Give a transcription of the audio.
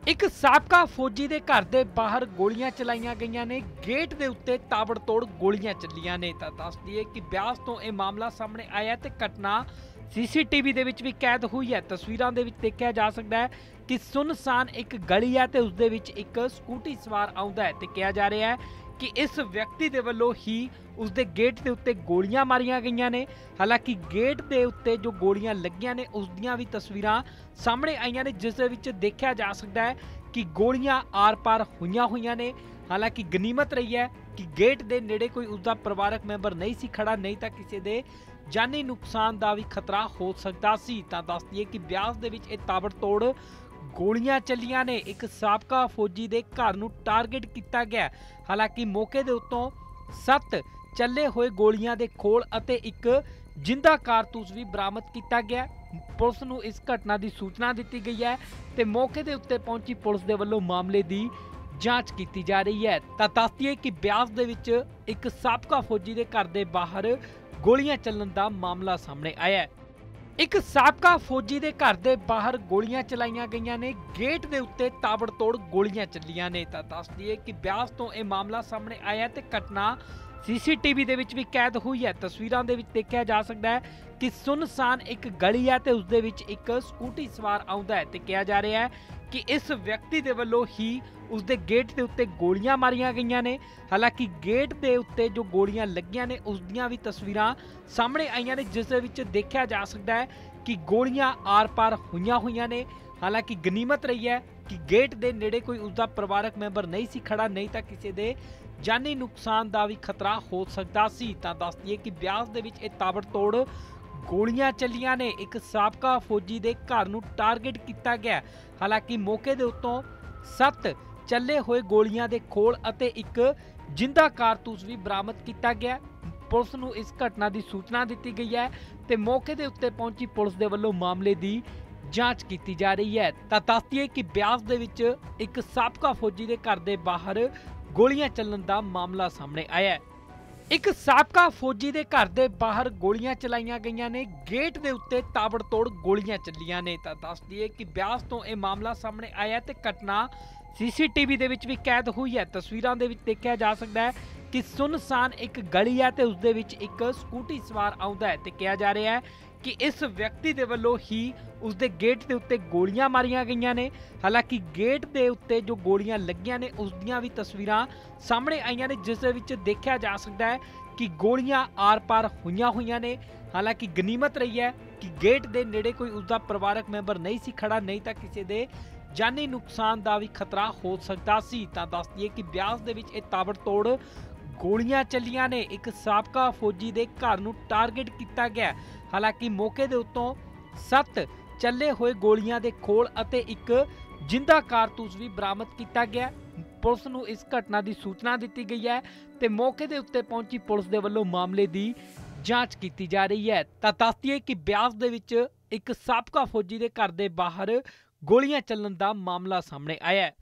ਇੱਕ ਸਾਬਕਾ ਫੌਜੀ ਦੇ ਘਰ ਦੇ ਬਾਹਰ ਗੋਲੀਆਂ ਚਲਾਈਆਂ ਗਈਆਂ ਨੇ। ਗੇਟ ਦੇ ਉੱਤੇ ਤਾਬੜਤੋੜ ਗੋਲੀਆਂ ਚੱਲੀਆਂ ਨੇ। ਤਾਂ ਦੱਸ ਦਈਏ ਕਿ ਬਿਆਸ ਤੋਂ ਇਹ ਮਾਮਲਾ ਸਾਹਮਣੇ ਆਇਆ ਤੇ ਘਟਨਾ ਸੀਸੀਟੀਵੀ ਦੇ ਵਿੱਚ ਵੀ ਕੈਦ ਹੋਈ ਹੈ। ਤਸਵੀਰਾਂ ਦੇ ਵਿੱਚ ਦੇਖਿਆ ਜਾ ਸਕਦਾ ਹੈ ਕਿ ਸੁਨਸਾਨ ਇੱਕ ਗਲੀ ਹੈ ਤੇ ਉਸ ਦੇ ਵਿੱਚ ਇੱਕ ਸਕੂਟੀ ਸਵਾਰ ਆਉਂਦਾ ਹੈ ਤੇ ਕਿਹਾ ਜਾ ਰਿਹਾ ਹੈ ਕਿ ਇਸ ਵਿਅਕਤੀ ਦੇ ਵੱਲੋਂ ਹੀ ਉਸ ਦੇ ਗੇਟ ਦੇ ਉੱਤੇ ਗੋਲੀਆਂ ਮਾਰੀਆਂ ਗਈਆਂ ਨੇ। ਹਾਲਾਂਕਿ ਗੇਟ ਦੇ ਉੱਤੇ ਜੋ ਗੋਲੀਆਂ ਲੱਗੀਆਂ ਨੇ ਉਸ ਦੀਆਂ ਵੀ ਤਸਵੀਰਾਂ ਸਾਹਮਣੇ ਆਈਆਂ ਨੇ, ਜਿਸ ਦੇ ਵਿੱਚ ਦੇਖਿਆ ਜਾ ਸਕਦਾ ਹੈ ਕਿ ਗੋਲੀਆਂ ਆਰ-ਪਾਰ ਹੋਈਆਂ ਨੇ। ਹਾਲਾਂਕਿ ਗਨੀਮਤ ਰਹੀ ਹੈ ਕਿ ਗੇਟ ਦੇ ਨੇੜੇ ਕੋਈ ਉਸਦਾ ਪਰਿਵਾਰਕ ਮੈਂਬਰ ਨਹੀਂ ਸੀ ਖੜਾ, ਨਹੀਂ ਤਾਂ ਕਿਸੇ ਦੇ ਜਾਨੀ ਨੁਕਸਾਨ ਦਾ ਵੀ ਖਤਰਾ ਹੋ ਸਕਦਾ ਸੀ। ਤਾਂ ਦੱਸ ਦਈਏ ਕਿ ਬਿਆਸ ਦੇ ਵਿੱਚ ਇਹ ਤਾਬੜਤੋੜ ਗੋਲੀਆਂ ਚੱਲੀਆਂ ਨੇ। ਇੱਕ ਸਾਬਕਾ ਫੌਜੀ ਦੇ ਘਰ ਨੂੰ ਟਾਰਗੇਟ ਕੀਤਾ ਗਿਆ। ਹਾਲਾਂਕਿ ਮੌਕੇ ਦੇ ਉੱਤੋਂ 7 ਚੱਲੇ ਹੋਏ ਗੋਲੀਆਂ ਦੇ ਖੋਲ ਅਤੇ ਇੱਕ ਜਿੰਦਾ ਕਾਰਤੂਸ ਵੀ ਬਰਾਮਦ ਕੀਤਾ ਗਿਆ। ਪੁਲਿਸ ਨੂੰ ਇਸ ਘਟਨਾ ਦੀ ਸੂਚਨਾ ਦਿੱਤੀ ਗਈ ਹੈ ਤੇ ਮੌਕੇ ਦੇ ਉੱਤੇ ਪਹੁੰਚੀ ਪੁਲਿਸ ਦੇ ਵੱਲੋਂ ਮਾਮਲੇ ਦੀ ਜਾਂਚ ਕੀਤੀ ਜਾ ਰਹੀ ਹੈ। ਤਾਂ ਦੱਸ ਦਈਏ ਕਿ ਬਿਆਸ ਦੇ ਵਿੱਚ ਇੱਕ ਸਾਬਕਾ ਫੌਜੀ ਦੇ ਘਰ ਦੇ ਬਾਹਰ ਗੋਲੀਆਂ ਚੱਲਣ ਦਾ ਮਾਮਲਾ ਸਾਹਮਣੇ ਆਇਆ ਹੈ। ਇੱਕ ਸਾਬਕਾ ਫੌਜੀ ਦੇ ਘਰ ਦੇ ਬਾਹਰ ਗੋਲੀਆਂ ਚਲਾਈਆਂ ਗਈਆਂ ਨੇ। ਗੇਟ ਦੇ ਉੱਤੇ ਤਾਬੜਤੋੜ ਗੋਲੀਆਂ ਚੱਲੀਆਂ ਨੇ। ਤਾਂ ਦੱਸ ਦਈਏ ਕਿ ਬਿਆਸ ਤੋਂ ਇਹ ਮਾਮਲਾ ਸਾਹਮਣੇ ਆਇਆ ਤੇ ਘਟਨਾ ਸੀਸੀਟੀਵੀ ਦੇ ਵਿੱਚ ਵੀ ਕੈਦ ਹੋਈ ਹੈ। ਤਸਵੀਰਾਂ ਦੇ ਵਿੱਚ ਦੇਖਿਆ ਜਾ ਸਕਦਾ ਹੈ ਕਿ ਸੁਨਸਾਨ ਇੱਕ ਗਲੀ ਹੈ ਤੇ ਉਸ ਦੇ ਵਿੱਚ ਇੱਕ ਸਕੂਟੀ ਸਵਾਰ ਆਉਂਦਾ ਹੈ ਤੇ ਕਿਹਾ ਜਾ ਰਿਹਾ ਹੈ ਕਿ ਇਸ ਵਿਅਕਤੀ ਦੇ ਵੱਲੋਂ ਹੀ ਉਸ ਦੇ ਗੇਟ ਦੇ ਉੱਤੇ ਗੋਲੀਆਂ ਮਾਰੀਆਂ ਗਈਆਂ ਨੇ। ਹਾਲਾਂਕਿ ਗੇਟ ਦੇ ਉੱਤੇ ਜੋ ਗੋਲੀਆਂ ਲੱਗੀਆਂ ਨੇ ਉਸ ਦੀਆਂ ਵੀ ਤਸਵੀਰਾਂ ਸਾਹਮਣੇ ਆਈਆਂ ਨੇ, ਜਿਸ ਦੇ ਵਿੱਚ ਦੇਖਿਆ ਜਾ ਸਕਦਾ ਹੈ ਕਿ ਗੋਲੀਆਂ ਆਰ-ਪਾਰ ਹੋਈਆਂ ਨੇ। ਹਾਲਾਂਕਿ ਗਨੀਮਤ ਰਹੀ ਹੈ ਕਿ ਗੇਟ ਦੇ ਨੇੜੇ ਕੋਈ ਉਸਦਾ ਪਰਿਵਾਰਕ ਮੈਂਬਰ ਨਹੀਂ ਸੀ ਖੜਾ, ਨਹੀਂ ਤਾਂ ਕਿਸੇ ਦੇ ਜਾਨੀ ਨੁਕਸਾਨ ਦਾ ਵੀ ਖਤਰਾ ਹੋ ਸਕਦਾ ਸੀ। ਤਾਂ ਦੱਸ ਦਈਏ ਕਿ ਬਿਆਸ ਦੇ ਵਿੱਚ ਇਹ ਤਾਬੜਤੋੜ ਗੋਲੀਆਂ ਚੱਲੀਆਂ ਨੇ। ਇੱਕ ਸਾਬਕਾ ਫੌਜੀ ਦੇ ਘਰ ਨੂੰ ਟਾਰਗੇਟ ਕੀਤਾ ਗਿਆ। ਹਾਲਾਂਕਿ ਮੌਕੇ ਦੇ ਉੱਤੋਂ 7 ਚੱਲੇ ਹੋਏ ਗੋਲੀਆਂ ਦੇ ਖੋਲ ਅਤੇ ਇੱਕ ਜਿੰਦਾ ਕਾਰਤੂਸ ਵੀ ਬਰਾਮਦ ਕੀਤਾ ਗਿਆ। ਪੁਲਿਸ ਨੂੰ ਇਸ ਘਟਨਾ ਦੀ ਸੂਚਨਾ ਦਿੱਤੀ ਗਈ ਹੈ ਤੇ ਮੌਕੇ ਦੇ ਉੱਤੇ ਪਹੁੰਚੀ ਪੁਲਿਸ ਦੇ ਵੱਲੋਂ ਮਾਮਲੇ ਦੀ ਜਾਂਚ ਕੀਤੀ ਜਾ ਰਹੀ ਹੈ। ਤਾਂ ਦੱਸ ਦਈਏ ਕਿ ਬਿਆਸ ਦੇ ਵਿੱਚ ਇੱਕ ਸਾਬਕਾ ਫੌਜੀ ਦੇ ਘਰ ਦੇ ਬਾਹਰ ਗੋਲੀਆਂ ਚੱਲਣ ਦਾ ਮਾਮਲਾ ਸਾਹਮਣੇ ਆਇਆ ਹੈ। ਇੱਕ ਸਾਬਕਾ ਫੌਜੀ ਦੇ ਘਰ ਦੇ ਬਾਹਰ ਗੋਲੀਆਂ ਚਲਾਈਆਂ ਗਈਆਂ ਨੇ। ਗੇਟ ਦੇ ਉੱਤੇ ਤਾਬੜਤੋੜ ਗੋਲੀਆਂ ਚੱਲੀਆਂ ਨੇ। ਤਾਂ ਦੱਸ ਦਈਏ ਕਿ ਬਿਆਸ ਤੋਂ ਇਹ ਮਾਮਲਾ ਸਾਹਮਣੇ ਆਇਆ ਤੇ ਘਟਨਾ ਸੀਸੀਟੀਵੀ ਦੇ ਵਿੱਚ ਵੀ ਕੈਦ ਹੋਈ ਹੈ। ਤਸਵੀਰਾਂ ਦੇ ਵਿੱਚ ਦੇਖਿਆ ਜਾ ਸਕਦਾ ਹੈ ਕਿ ਸੁਨਸਾਨ ਇੱਕ ਗਲੀ ਹੈ ਤੇ ਉਸ ਦੇ ਵਿੱਚ ਇੱਕ ਸਕੂਟੀ ਸਵਾਰ ਆਉਂਦਾ ਹੈ ਤੇ ਕਿਹਾ ਜਾ ਰਿਹਾ ਹੈ ਕਿ ਇਸ ਵਿਅਕਤੀ ਦੇ ਵੱਲੋਂ ਹੀ ਉਸ ਦੇ ਗੇਟ ਦੇ ਉੱਤੇ ਗੋਲੀਆਂ ਮਾਰੀਆਂ ਗਈਆਂ ਨੇ। ਹਾਲਾਂਕਿ ਗੇਟ ਦੇ ਉੱਤੇ ਜੋ ਗੋਲੀਆਂ ਲੱਗੀਆਂ ਨੇ ਉਸ ਦੀਆਂ ਵੀ ਤਸਵੀਰਾਂ ਸਾਹਮਣੇ ਆਈਆਂ ਨੇ, ਜਿਸ ਦੇ ਵਿੱਚ ਦੇਖਿਆ ਜਾ ਸਕਦਾ ਹੈ ਕਿ ਗੋਲੀਆਂ ਆਰ-ਪਾਰ ਹੋਈਆਂ ਨੇ। ਹਾਲਾਂਕਿ ਗਨੀਮਤ ਰਹੀ ਹੈ ਕਿ ਗੇਟ ਦੇ ਨੇੜੇ ਕੋਈ ਉਸਦਾ ਪਰਿਵਾਰਕ ਮੈਂਬਰ ਨਹੀਂ ਸੀ ਖੜਾ, ਨਹੀਂ ਤਾਂ ਕਿਸੇ ਦੇ ਜਾਨੀ ਨੁਕਸਾਨ ਦਾ ਵੀ ਖਤਰਾ ਹੋ ਸਕਦਾ ਸੀ। ਤਾਂ ਦੱਸ ਦਈਏ ਕਿ ਬਿਆਸ ਦੇ ਵਿੱਚ ਇਹ ਤਾਬੜਤੋੜ ਗੋਲੀਆਂ ਚੱਲੀਆਂ ਨੇ। ਇੱਕ ਸਾਬਕਾ ਫੌਜੀ ਦੇ ਘਰ ਨੂੰ ਟਾਰਗੇਟ ਕੀਤਾ ਗਿਆ। ਹਾਲਾਂਕਿ ਮੌਕੇ ਦੇ ਉੱਤੋਂ 7 ਚੱਲੇ ਹੋਏ ਗੋਲੀਆਂ ਦੇ ਖੋਲ ਅਤੇ ਇੱਕ ਜਿੰਦਾ ਕਾਰਤੂਸ ਵੀ ਬਰਾਮਦ ਕੀਤਾ ਗਿਆ। ਪੁਲਿਸ ਨੂੰ ਇਸ ਘਟਨਾ ਦੀ ਸੂਚਨਾ ਦਿੱਤੀ ਗਈ ਹੈ ਤੇ ਮੌਕੇ ਦੇ ਉੱਤੇ ਪਹੁੰਚੀ ਪੁਲਿਸ ਦੇ ਵੱਲੋਂ ਮਾਮਲੇ ਦੀ ਜਾਂਚ ਕੀਤੀ ਜਾ ਰਹੀ ਹੈ। ਤਾਂ ਦੱਸ ਦਈਏ ਕਿ ਬਿਆਸ ਦੇ ਵਿੱਚ ਇੱਕ ਸਾਬਕਾ ਫੌਜੀ ਦੇ ਘਰ ਦੇ ਬਾਹਰ ਗੋਲੀਆਂ ਚੱਲਣ ਦਾ ਮਾਮਲਾ ਸਾਹਮਣੇ ਆਇਆ ਹੈ।